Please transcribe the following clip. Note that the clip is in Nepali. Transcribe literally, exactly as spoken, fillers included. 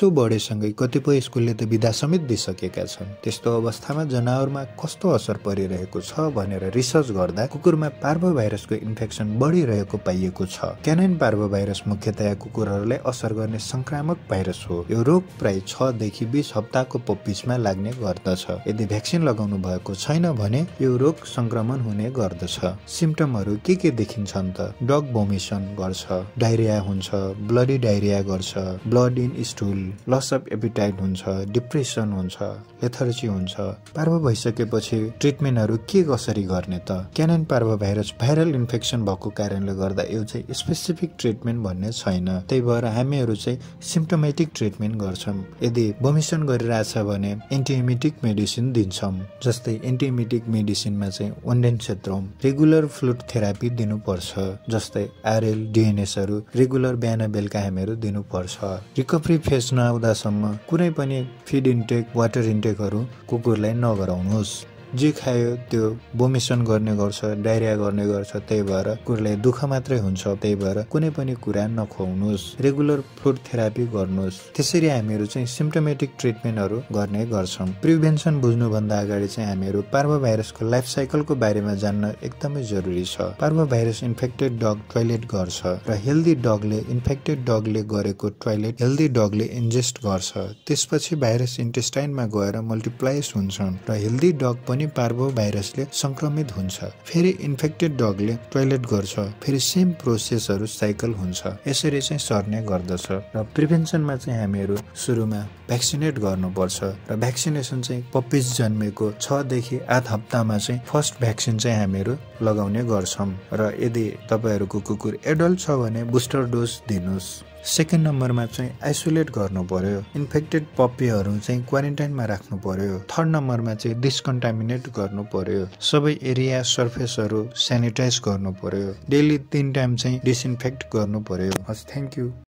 यसो बढेसँगै कतिपय स्कुलले त बिदा समेत दिइसकेका छन्। त्यस्तो अवस्थामा जनावरमा कस्तो असर परिरहेको छ भनेर रिसर्च गर्दा कुकुरमा पार्भोभाइरसको इन्फेक्सन बढिरहेको पाइएको छ। क्यानाइन पार्भोभाइरस मुख्यतया कुकुरहरूलाई असर गर्ने संक्रामक भाइरस हो। यो रोग प्राय छ देखि बीस हप्ताको पप्पीजमा लाग्ने गर्दछ। यदि भ्याक्सिन लगाउनु भएको छैन भने यो रोग संक्रमण हुने गर्दछ। सिम्पटमहरू के के देखिन्छन् त? डग भोमिसन गर्छ, डायरिया हुन्छ, ब्लडी डायरिया गर्छ, blood in stool, loss of appetite हुन्छ, डिप्रेसन हुन्छ, लेथर्जी हुन्छ। पार्भो भइसकेपछि ट्रिटमेन्टहरू के कसरी गर्ने त? क्यानाइन पार्भोभाइरस भाइरल इन्फेक्सन भएको कारणले गर्दा यो चाहिँ स्पेसिफिक ट्रिटमेन्ट भन्ने छैन। त्यही भएर हामीहरू चाहिँ सिम्पटोमेटिक ट्रिटमेन्ट गर्छौँ। यदि भोमिसन गरिरहेछ भने एन्टिएमिटिक मेडिसिन दिन्छौँ। जस्तै एन्टिएमिटिक मेडिसिनमा चाहिँ ओन्डेनसेट्रोम, रेगुलर फ्लुइड थेरापी दिनुपर्छ। जस्तै आरएल, डिएनएसहरू रेगुलर बिहान बेलुका हामीहरू दिनुपर्छ। रिकभरी फेज नआउँदासम्म कुनै पनि फिड इन्टेक, वाटर इन्टेकहरू कुकुरलाई नगराउनुहोस्। जे खायो त्यो भोमिसन गर्ने गर्छ, डायरिया गर्ने गर्छ। त्यही भएर कुकुरलाई दुःख मात्रै हुन्छ। त्यही भएर कुनै पनि कुरा नखुवाउनुहोस्। रेगुलर फ्लुइड थेरापी गर्नुहोस्। त्यसरी हामीहरू चाहिँ सिम्पटोमेटिक ट्रिटमेन्टहरू गर्ने गर्छौँ। प्रिभेन्सन बुझ्नुभन्दा अगाडि चाहिँ हामीहरू पार्भोभाइरसको लाइफ साइकलको बारेमा जान्न एकदमै जरुरी छ। पार्भोभाइरस इन्फेक्टेड डग टोइलेट गर्छ र हेल्दी डगले इन्फेक्टेड डगले गरेको टोइलेट हेल्दी डगले इन्जेस्ट गर्छ। त्यसपछि भाइरस इन्टेस्टाइनमा गएर मल्टिप्लाइज हुन्छन् र हेल्दी डग पनि पार्भोभाइरसले संक्रमित हुन्छ। फेरि इन्फेक्टेड डगले टोइलेट गर्छ, फेरि सेम प्रोसेसहरू साइकल हुन्छ। यसरी चाहिँ सर्ने गर्दछ। र प्रिभेन्सनमा चाहिँ हामीहरू सुरुमा भ्याक्सिनेट गर्नुपर्छ र भ्याक्सिनेसन चाहिँ पप्पीज जन्मेको छ देखि आठ हप्तामा चाहिँ फर्स्ट भ्याक्सिन चाहिँ हामीहरू लगाउने गर्छौँ। र यदि तपाईँहरूको कुकुर एडल्ट छ भने बुस्टर डोज दिनुहोस्। सेकेन्ड नम्बरमा चाहिँ आइसोलेट गर्नु पर्यो। इन्फेक्टेड पप्पीहरू चाहिँ क्वारेन्टाइनमा राख्नु पर्यो। थर्ड नम्बरमा चाहिँ डिस्कन्टामिनेट गर्नु पर्यो। सबै एरिया सर्फेसहरू सेनिटाइज गर्नु पर्यो। डेली तीन टाइम चाहिँ डिसइन्फेक्ट गर्नु पर्यो। हस्, थ्याङ्क यू।